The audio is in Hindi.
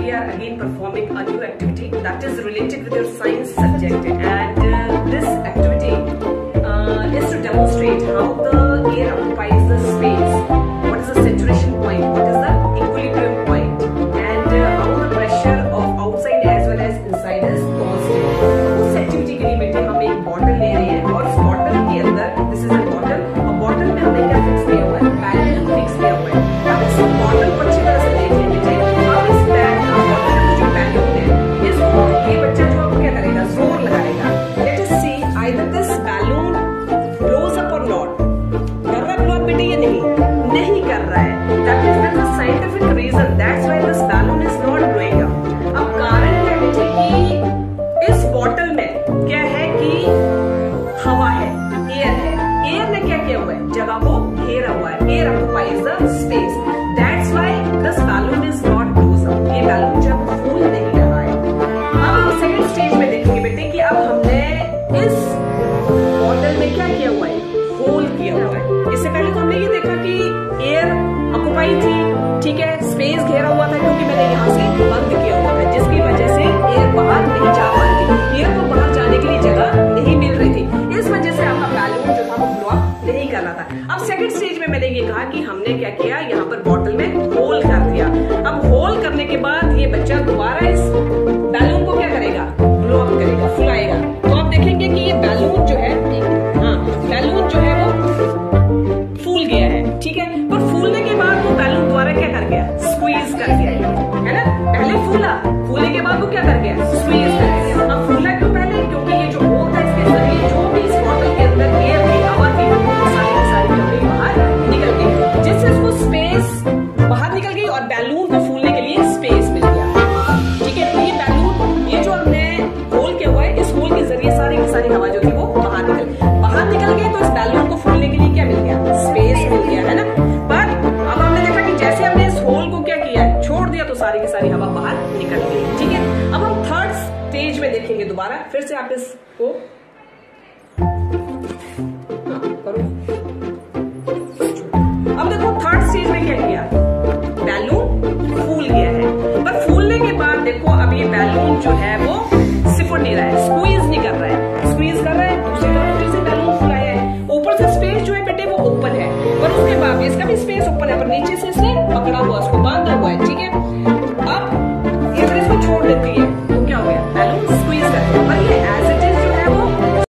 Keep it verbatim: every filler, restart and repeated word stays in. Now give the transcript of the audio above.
we are again performing a new activity that is related with your science subject, and uh, this activity uh, is to demonstrate how the air occupies the space, what is the saturation point, what is the equilibrium point, and uh, how the pressure of outside as well as inside is constant. उस एक्टिविटी के लिए बेटे हम एक बॉटल ले रहे हैं और इस बॉटल के अंदर, दिस इज अ बॉटल, और बॉटल में हमने क्या फिक्स किया हुआ है, बैलून फिक्स किया हुआ है। अब इस बॉटल को अच्छी तरह से देख लें बेटे। अब इस बॉटल में जो बैलून है इसको ये बच्चा जो आपको क्या करेगा, जोर लगाएगा। Let us see either this balloon blows up or not. कर रहा है ब्लो अप बेटे या नहीं? नहीं कर रहा है। That means there is a scientific reason, that's why this balloon is not blowing up. अब कारण क्या है बेटे कि इस बॉटल में क्या है कि हवा है, एयर है। एयर ने क्या किया हुआ है, जगह को घेरा हुआ है। Air occupies the space, that's why this balloon is not blows up. ये बैलून जब फूल नहीं रहा है। अब हम सेकंड स्टेज में देखेंगे बेटे कि अब हमने इस बॉटल में क्या किया हुआ है, होल किया हुआ है। इससे पहले तो हमने ये देखा कि एयर ऑक्युपाई थी, ठीक है, स्पेस घेरा हुआ था क्योंकि मैंने यहाँ से बंद किया हुआ था, जिसकी वजह से एयर बाहर नहीं जा पा रही थी। एयर को बाहर जाने के लिए जगह नहीं मिल रही थी, इस वजह से आपका बैलून जो था वो ब्लो अप नहीं कर रहा था। अब सेकंड स्टेज में मैंने ये कहा कि हमने क्या किया, यहाँ पर बॉटल में होल कर दिया। अब होल करने के बाद ये बच्चा दोबारा इस बैलून को क्या करेगा, ब्लो अप करेगा, फुलाएगा। तो आप देखेंगे कि ये बैलून जो है, हाँ बैलून जो है वो फूल गया है, ठीक है, पर फूलने के बाद वो बैलून दोबारा क्या कर गया, स्क्वीज कर गया, है ना। पहले फूला, फूलने के बाद वो क्या कर गया, स्क्वीज कर गया। अब फूला क्यों पहले, क्योंकि ये जो होल था इसके जरिए जो भी इस बॉटल के अंदर एयर थी, हवा थी, वो सारी की सारी कभी बाहर निकल गई, जिससे उसको स्पेस बाहर निकल गई और बैलून को फूलने के लिए स्पेस मिल गया, ठीक है। तो ये बैलून, ये जो हमने होल किया हुआ है, इस होल के जरिए सारी की सारी हवा जो थी वो बाहर निकल गई। बाहर निकल गई तो इस बैलून को फूलने के लिए क्या मिल गया, स्पेस मिल गया, है ना। पर अब हमने देखा कि जैसे हमने इस होल को क्या किया, छोड़ दिया, तो सारी की सारी हवा बाहर निकल गई, ठीक है। अब हम थर्ड स्टेज में देखेंगे दोबारा, फिर से आप इसको हाँ, करो। अब देखो थर्ड स्टेज में क्या किया, बैलून फूल गया है, पर फूलने के बाद देखो अब ये बैलून जो है वो सिकुड़ नहीं रहा है, स्क्वीज नहीं कर रहा है, स्क्वीज कर रहा है, दूसरी तरफ फिर से बैलून फुलाया है। ऊपर से स्पेस जो है बेटे वो ओपन है, पर उसके बाद इसका भी स्पेस ओपन है, पर नीचे से इसने पकड़ा हुआ, उसको बांधा हुआ है,